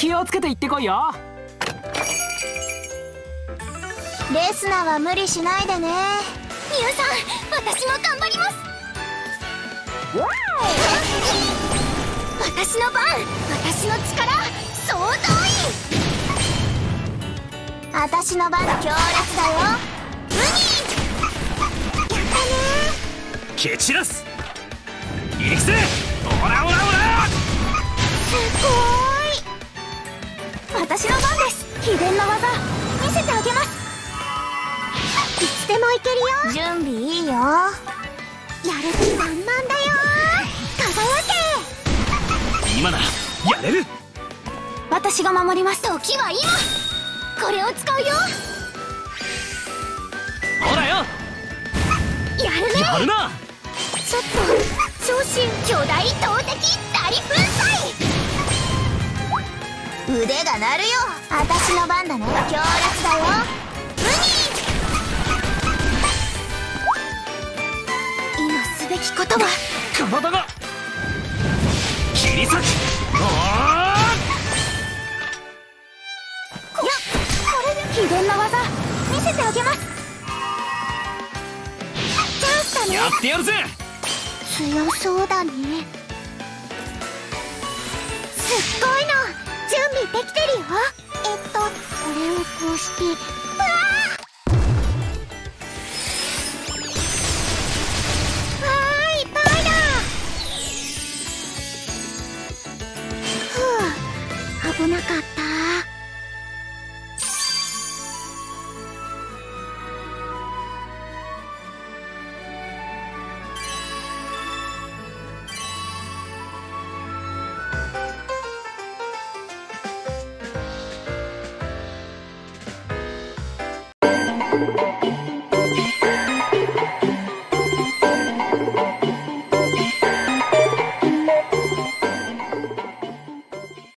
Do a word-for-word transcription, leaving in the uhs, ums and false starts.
気をつけて行ってこいよ。 レスナは無理しないでね。ミュウさん、私も頑張ります。私の番、私の力総動員。私の番、強烈だよ。ウニやったね。 蹴散らす。行くぜ。オラオラオラ。 すごーい。私の番です。秘伝の技見せてあげます。いつでもいけるよ。準備いいよ。やる気満々だよ。輝け。 今ならやれる。 私が守ります。時は今。これを使うよ。 ほらよ。 やるね。 やるな。 ちょっと超新巨大投擲大粉砕。腕が鳴るよ。私の番だね。強烈だよ。ウニ今すべきことは体が切り裂く。おこやこれで秘伝の技見せてあげます。チャンスだね。 やってやるぜ。 強そうだね。すっごいの準備できてるよ。えっとこれをこうして、うわーわーいっぱいだ。ふう危なかった。